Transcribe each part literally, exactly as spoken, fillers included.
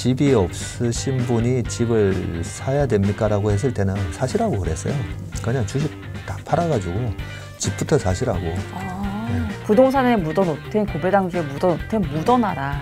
집이 없으신 분이 집을 사야 됩니까? 라고 했을 때는 사시라고 그랬어요. 그냥 주식 다 팔아가지고 집부터 사시라고. 아, 네. 부동산에 묻어놓든 고배당주에 묻어놓든 묻어놔라.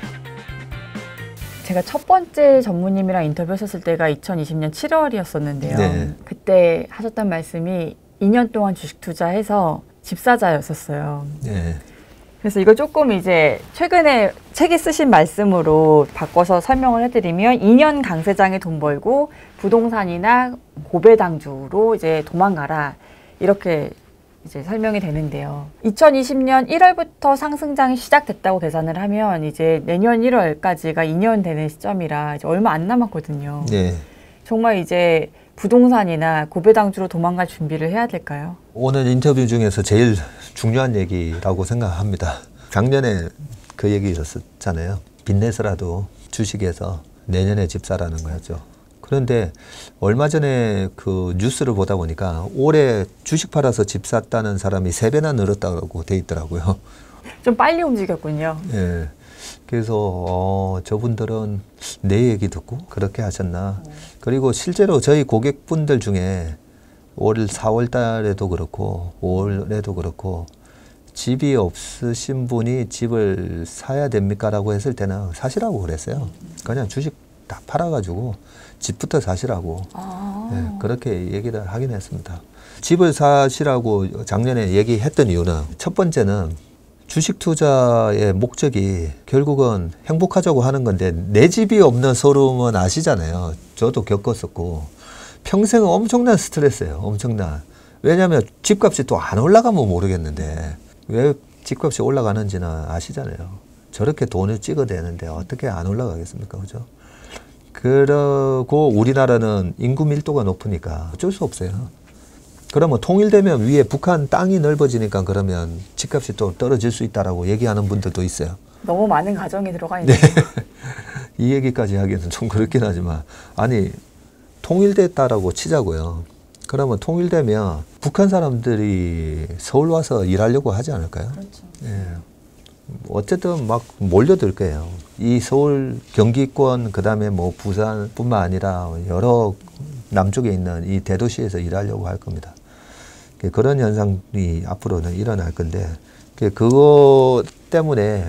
제가 첫 번째 전무님이랑 인터뷰했었을 때가 이천이십 년 칠월이었었는데요. 네. 그때 하셨던 말씀이 이 년 동안 주식 투자해서 집사자였었어요. 네. 그래서 이거 조금 이제 최근에 책에 쓰신 말씀으로 바꿔서 설명을 해드리면 이 년 강세장에 돈 벌고 부동산이나 고배당주로 이제 도망가라. 이렇게 이제 설명이 되는데요. 이천이십 년 일월부터 상승장이 시작됐다고 계산을 하면 이제 내년 일월까지가 이 년 되는 시점이라 이제 얼마 안 남았거든요. 네. 정말 이제 부동산이나 고배당주로 도망갈 준비를 해야 될까요? 오늘 인터뷰 중에서 제일 중요한 얘기라고 생각합니다. 작년에 그 얘기 있었잖아요. 빚내서라도 주식에서 내년에 집 사라는 거였죠. 그런데 얼마 전에 그 뉴스를 보다 보니까 올해 주식 팔아서 집 샀다는 사람이 세 배나 늘었다고 돼 있더라고요. 좀 빨리 움직였군요. 예. 그래서 어, 저분들은 내 얘기 듣고 그렇게 하셨나. 음. 그리고 실제로 저희 고객분들 중에 올 사월 달에도 그렇고 오월에도 그렇고 집이 없으신 분이 집을 사야 됩니까? 라고 했을 때는 사시라고 그랬어요. 그냥 주식 다 팔아가지고 집부터 사시라고. 아. 네, 그렇게 얘기를 하긴 했습니다. 집을 사시라고 작년에 얘기했던 이유는 첫 번째는 주식 투자의 목적이 결국은 행복하자고 하는 건데 내 집이 없는 서러움은 아시잖아요. 저도 겪었었고 평생 엄청난 스트레스예요. 엄청난. 왜냐하면 집값이 또 안 올라가면 모르겠는데 왜 집값이 올라가는지는 아시잖아요. 저렇게 돈을 찍어대는데 어떻게 안 올라가겠습니까? 그죠? 그러고 우리나라는 인구 밀도가 높으니까 어쩔 수 없어요. 그러면 통일되면 위에 북한 땅이 넓어지니까 그러면 집값이 또 떨어질 수 있다라고 얘기하는 분들도 있어요. 너무 많은 가정이 들어가 있네요. 네. 이 얘기까지 하기는 좀 그렇긴 하지만 아니 통일됐다라고 치자고요. 그러면 통일되면 북한 사람들이 서울 와서 일하려고 하지 않을까요? 그렇죠. 예. 어쨌든 막 몰려들 거예요. 이 서울 경기권 그다음에 뭐 부산뿐만 아니라 여러 남쪽에 있는 이 대도시에서 일하려고 할 겁니다. 그런 현상이 앞으로는 일어날 건데 그거 때문에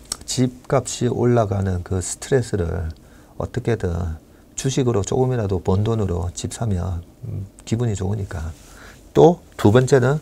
집값이 올라가는 그 스트레스를 어떻게든 주식으로 조금이라도 번 돈으로 집 사면 기분이 좋으니까. 또 두 번째는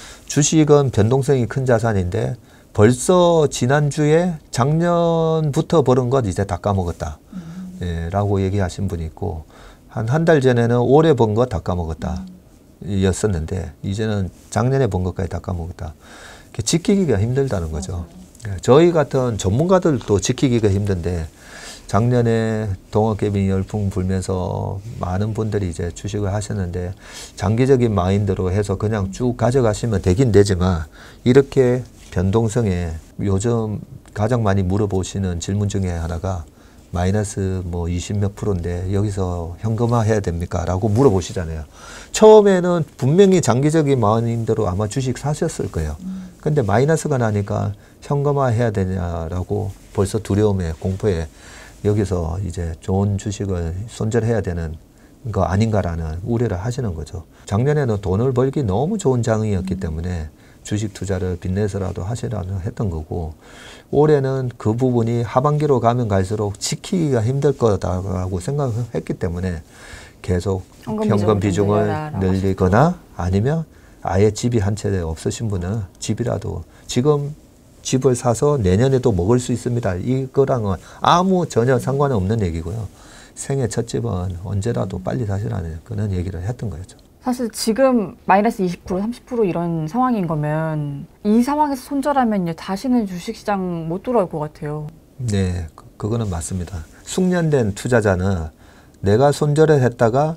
주식은 변동성이 큰 자산인데 벌써 지난주에 작년부터 벌은 것 이제 다 까먹었다. 음. 예, 라고 얘기하신 분이 있고 한 한 달 전에는 올해 번 것 다 까먹었다. 음. 였었는데 이제는 작년에 번 것까지 다 까먹었다. 지키기가 힘들다는 거죠. 예, 저희 같은 전문가들도 지키기가 힘든데 작년에 동학개미 열풍 불면서 많은 분들이 이제 주식을 하셨는데 장기적인 마인드로 해서 그냥 쭉 가져가시면 되긴 되지만 이렇게 변동성에 요즘 가장 많이 물어보시는 질문 중에 하나가 마이너스 뭐 이십 몇 프로인데 여기서 현금화 해야 됩니까? 라고 물어보시잖아요. 처음에는 분명히 장기적인 마인드로 아마 주식 사셨을 거예요. 근데 마이너스가 나니까 현금화 해야 되냐라고 벌써 두려움에 공포에 여기서 이제 좋은 주식을 손절해야 되는 거 아닌가라는 우려를 하시는 거죠. 작년에는 돈을 벌기 너무 좋은 장이었기 때문에 주식 투자를 빚내서라도 하시라고 했던 거고 올해는 그 부분이 하반기로 가면 갈수록 지키기가 힘들 거다라고 생각했기 때문에 계속 현금, 현금 비중을 늘리거나 아니면 아예 집이 한 채 없으신 분은 집이라도 지금 집을 사서 내년에도 먹을 수 있습니다. 이거랑은 아무 전혀 상관이 없는 얘기고요. 생애 첫 집은 언제라도 빨리 사시라는 그런 얘기를 했던 거죠. 사실 지금 마이너스 이십 퍼센트, 삼십 퍼센트 이런 상황인 거면 이 상황에서 손절하면요 다시는 주식시장 못 돌아올 것 같아요. 네, 그거는 맞습니다. 숙련된 투자자는 내가 손절을 했다가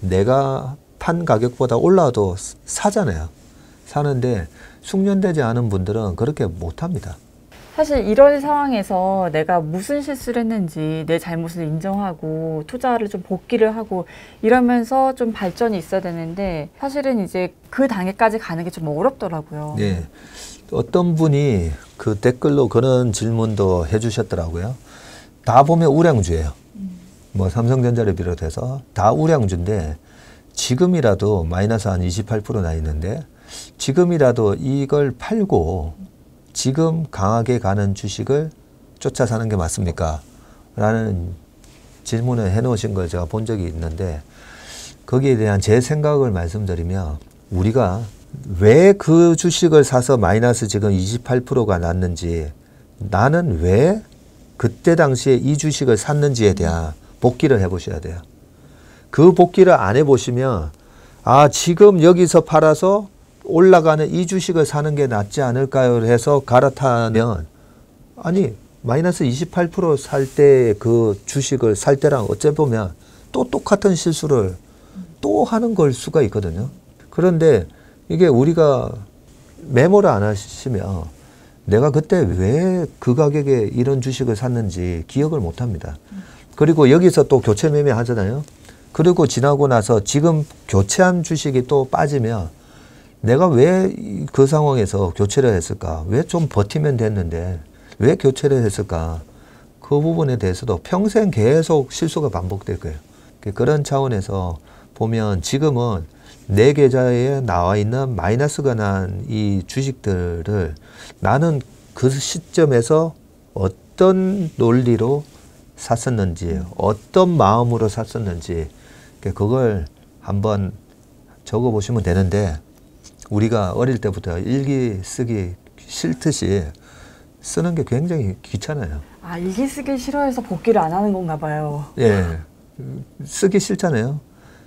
내가 판 가격보다 올라도 사잖아요. 사는데 숙련되지 않은 분들은 그렇게 못합니다. 사실 이런 상황에서 내가 무슨 실수를 했는지 내 잘못을 인정하고 투자를 좀 복귀를 하고 이러면서 좀 발전이 있어야 되는데 사실은 이제 그 단계까지 가는 게 좀 어렵더라고요. 네, 어떤 분이 그 댓글로 그런 질문도 해주셨더라고요. 다 보면 우량주예요. 뭐 삼성전자를 비롯해서 다 우량주인데 지금이라도 마이너스 한 이십팔 퍼센트 나 있는데 지금이라도 이걸 팔고 지금 강하게 가는 주식을 쫓아 사는 게 맞습니까? 라는 질문을 해놓으신 걸 제가 본 적이 있는데 거기에 대한 제 생각을 말씀드리면 우리가 왜 그 주식을 사서 마이너스 지금 이십팔 퍼센트가 났는지 나는 왜 그때 당시에 이 주식을 샀는지에 대한 복기를 해보셔야 돼요. 그 복기를 안 해보시면 아 지금 여기서 팔아서 올라가는 이 주식을 사는 게 낫지 않을까요? 해서 갈아타면 아니 마이너스 이십팔 퍼센트 살 때 그 주식을 살 때랑 어째 보면 또 똑같은 실수를 또 하는 걸 수가 있거든요. 그런데 이게 우리가 메모를 안 하시면 내가 그때 왜 그 가격에 이런 주식을 샀는지 기억을 못 합니다. 그리고 여기서 또 교체 매매 하잖아요. 그리고 지나고 나서 지금 교체한 주식이 또 빠지면 내가 왜 그 상황에서 교체를 했을까? 왜 좀 버티면 됐는데 왜 교체를 했을까? 그 부분에 대해서도 평생 계속 실수가 반복될 거예요. 그런 차원에서 보면 지금은 내 계좌에 나와 있는 마이너스가 난 이 주식들을 나는 그 시점에서 어떤 논리로 샀었는지, 어떤 마음으로 샀었는지 그걸 한번 적어보시면 되는데 우리가 어릴 때부터 일기 쓰기 싫듯이 쓰는 게 굉장히 귀찮아요. 아, 일기 쓰기 싫어해서 복기를 안 하는 건가 봐요. 예, 쓰기 싫잖아요.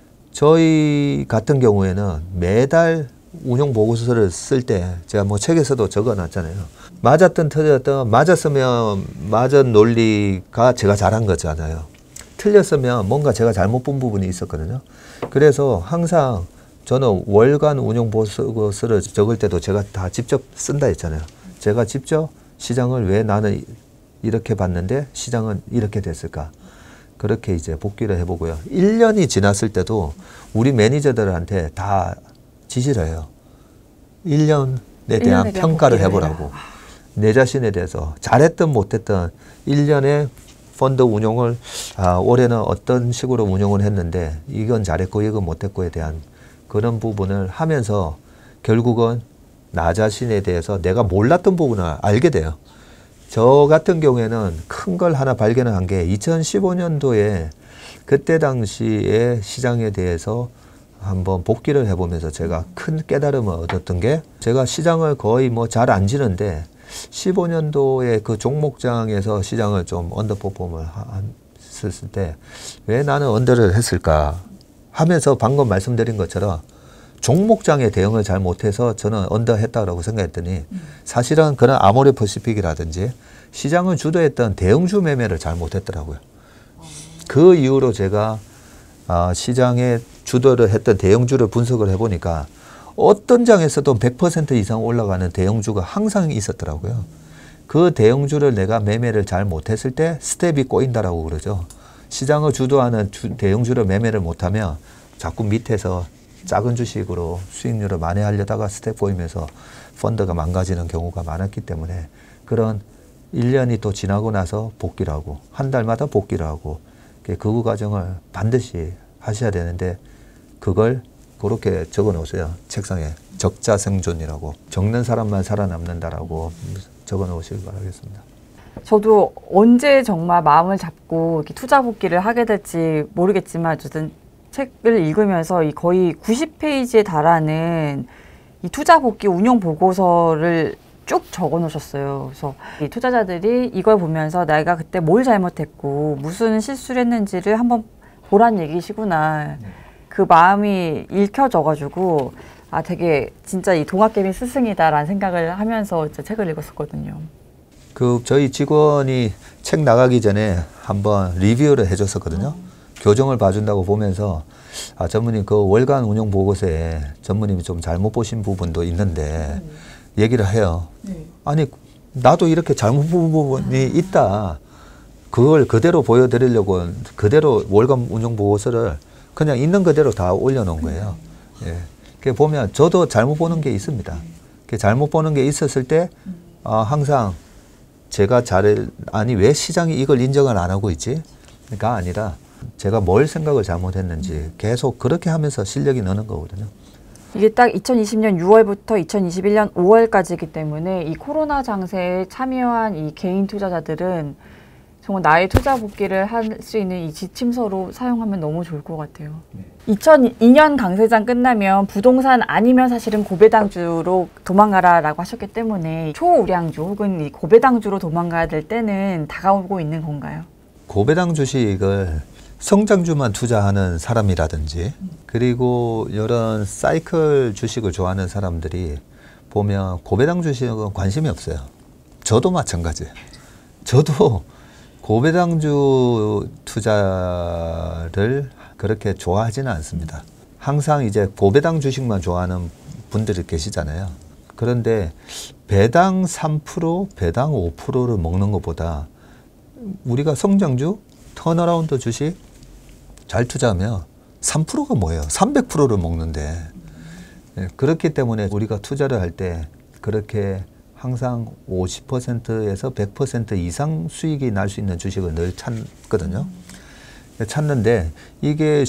저희 같은 경우에는 매달 운용 보고서를 쓸 때 제가 뭐 책에서도 적어놨잖아요. 맞았든 틀렸든 맞았으면 맞은 논리가 제가 잘한 거잖아요. 틀렸으면 뭔가 제가 잘못 본 부분이 있었거든요. 그래서 항상 저는 월간 운용 보고서를 적을 때도 제가 다 직접 쓴다 했잖아요. 제가 직접 시장을 왜 나는 이렇게 봤는데 시장은 이렇게 됐을까? 그렇게 이제 복귀를 해보고요. 일 년이 지났을 때도 우리 매니저들한테 다 지시를 해요. 일 년에 대한 평가를 해보라고. 해라. 내 자신에 대해서 잘했든 못했든 일 년에 펀드 운용을 아, 올해는 어떤 식으로 운용을 했는데 이건 잘했고 이건 못했고에 대한 그런 부분을 하면서 결국은 나 자신에 대해서 내가 몰랐던 부분을 알게 돼요. 저 같은 경우에는 큰 걸 하나 발견을 한 게 이천십오 년도에 그때 당시에 시장에 대해서 한번 복기를 해보면서 제가 큰 깨달음을 얻었던 게 제가 시장을 거의 뭐 잘 안 지는데 십오 년도에 그 종목장에서 시장을 좀 언더퍼폼을 했을 때 왜 나는 언더를 했을까 하면서 방금 말씀드린 것처럼 종목장에 대응을 잘 못해서 저는 언더 했다고 생각했더니 사실은 그런 아모레 퍼시픽이라든지 시장을 주도했던 대형주 매매를 잘 못했더라고요. 그 이후로 제가 시장에 주도를 했던 대형주를 분석을 해보니까 어떤 장에서도 백 퍼센트 이상 올라가는 대형주가 항상 있었더라고요. 그 대형주를 내가 매매를 잘 못했을 때 스텝이 꼬인다라고 그러죠. 시장을 주도하는 주, 대형주를 매매를 못하면 자꾸 밑에서 작은 주식으로 수익률을 만회하려다가 스텝 보이면서 펀드가 망가지는 경우가 많았기 때문에 그런 일 년이 또 지나고 나서 복귀를 하고 한 달마다 복귀를 하고 그 과정을 반드시 하셔야 되는데 그걸 그렇게 적어 놓으세요. 책상에 적자생존이라고 적는 사람만 살아남는다라고 적어 놓으시길 바라겠습니다. 저도 언제 정말 마음을 잡고 이렇게 투자 복귀를 하게 될지 모르겠지만 어쨌든 책을 읽으면서 이 거의 구십 페이지에 달하는 이 투자 복귀 운용 보고서를 쭉 적어 놓으셨어요. 그래서 이 투자자들이 이걸 보면서 내가 그때 뭘 잘못했고 무슨 실수를 했는지를 한번 보란 얘기시구나. 그 마음이 읽혀져가지고 아 되게 진짜 이 동학개미 스승이다라는 생각을 하면서 이제 책을 읽었었거든요. 그 저희 직원이 책 나가기 전에 한번 리뷰를 해줬었거든요. 음. 교정을 봐준다고 보면서 아 전무님 그 월간 운용 보고서에 전무님이 좀 잘못 보신 부분도 있는데 음. 얘기를 해요. 네. 아니 나도 이렇게 잘못 본 부분이 있다. 그걸 그대로 보여드리려고 그대로 월간 운용 보고서를 그냥 있는 그대로 다 올려놓은 거예요. 예. 그 보면 저도 잘못 보는 게 있습니다. 그 잘못 보는 게 있었을 때 아, 항상 제가 잘 아니 왜 시장이 이걸 인정을 안 하고 있지?가 아니라 제가 뭘 생각을 잘못했는지 계속 그렇게 하면서 실력이 느는 거거든요. 이게 딱 이천이십 년 유월부터 이천이십일 년 오월까지이기 때문에 이 코로나 장세에 참여한 이 개인 투자자들은 정말 나의 투자 복귀를 할 수 있는 이 지침서로 사용하면 너무 좋을 것 같아요. 네. 이천이 년 강세장 끝나면 부동산 아니면 사실은 고배당주로 도망가라라고 하셨기 때문에 초우량주 혹은 이 고배당주로 도망가야 될 때는 다가오고 있는 건가요? 고배당 주식을 성장주만 투자하는 사람이라든지 그리고 이런 사이클 주식을 좋아하는 사람들이 보면 고배당 주식은 관심이 없어요. 저도 마찬가지예요. 저도 고배당주 투자를 그렇게 좋아하지는 않습니다. 항상 이제 고배당 주식만 좋아하는 분들이 계시잖아요. 그런데 배당 삼 퍼센트, 배당 오 퍼센트를 먹는 것보다 우리가 성장주, 턴어라운드 주식 잘 투자하면 삼 퍼센트가 뭐예요? 삼백 퍼센트를 먹는데. 그렇기 때문에 우리가 투자를 할 때 그렇게 항상 오십 퍼센트에서 백 퍼센트 이상 수익이 날 수 있는 주식을 늘 찾거든요. 찾는데 이게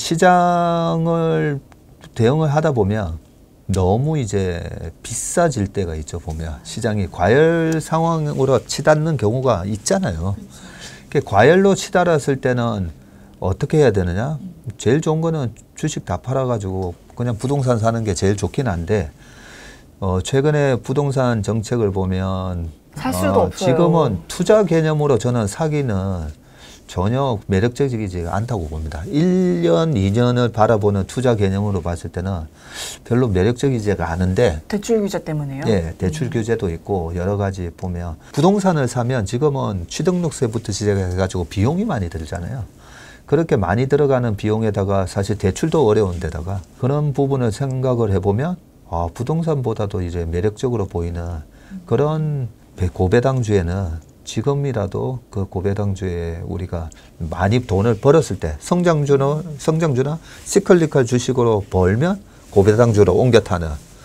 시장을 대응을 하다 보면 너무 이제 비싸질 때가 있죠. 보면 시장이 과열 상황으로 치닫는 경우가 있잖아요. 과열로 치달았을 때는 어떻게 해야 되느냐? 제일 좋은 거는 주식 다 팔아가지고 그냥 부동산 사는 게 제일 좋긴 한데 어, 최근에 부동산 정책을 보면 살 수도 어, 없어요. 지금은 투자 개념으로 저는 사기는 전혀 매력적이지 않다고 봅니다. 일 년, 이 년을 바라보는 투자 개념으로 봤을 때는 별로 매력적이지가 않은데 대출 규제 때문에요? 예, 대출 규제도 있고 여러 가지 보면 부동산을 사면 지금은 취등록세부터 시작해가지고 비용이 많이 들잖아요. 그렇게 많이 들어가는 비용에다가 사실 대출도 어려운 데다가 그런 부분을 생각을 해보면 아, 부동산보다도 이제 매력적으로 보이는 그런 고배당주에는 지금이라도 그 고배당주에 우리가 많이 돈을 벌었을 때 성장주나 성장주나 시클리컬 주식으로 벌면 고배당주로 옮겨 타는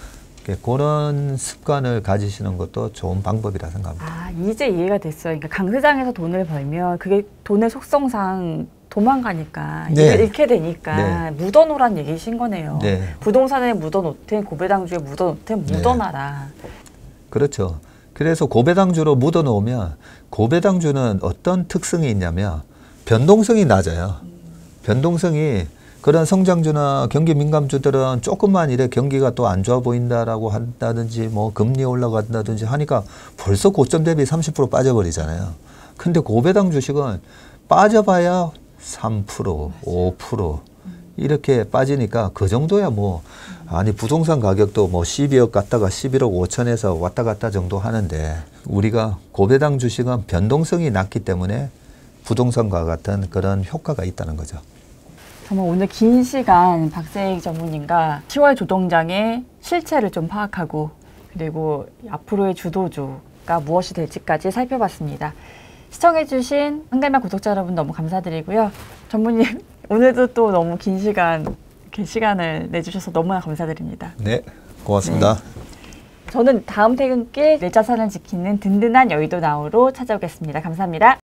그런 습관을 가지시는 것도 좋은 방법이라 생각합니다. 아, 이제 이해가 됐어요. 그러니까 강세장에서 돈을 벌면 그게 돈의 속성상 도망가니까 네. 이걸 잃게 되니까 네. 묻어놓으란 얘기신 거네요. 네. 부동산에 묻어놓든 고배당주에 묻어놓든 묻어놔라. 네. 그렇죠. 그래서 고배당주로 묻어놓으면 고배당주는 어떤 특성이 있냐면 변동성이 낮아요. 음. 변동성이 그런 성장주나 경기 민감주들은 조금만 이래 경기가 또 안 좋아 보인다라고 한다든지 뭐 금리 올라간다든지 하니까 벌써 고점 대비 삼십 퍼센트 빠져버리잖아요. 근데 고배당 주식은 빠져봐야 삼 퍼센트, 오 퍼센트 이렇게 빠지니까 그 정도야 뭐 아니 부동산 가격도 뭐 십이억 갔다가 십일억 오천에서 왔다 갔다 정도 하는데 우리가 고배당 주식은 변동성이 낮기 때문에 부동산과 같은 그런 효과가 있다는 거죠. 정말 오늘 긴 시간 박세익 전문님과 시월 조동장의 실체를 좀 파악하고 그리고 앞으로의 주도주가 무엇이 될지까지 살펴봤습니다. 시청해주신 한갈말 구독자 여러분 너무 감사드리고요. 전문님 오늘도 또 너무 긴 시간 이렇게 시간을 내주셔서 너무나 감사드립니다. 네, 고맙습니다. 네. 저는 다음 퇴근길 내 자산을 지키는 든든한 여의도 나우로 찾아오겠습니다. 감사합니다.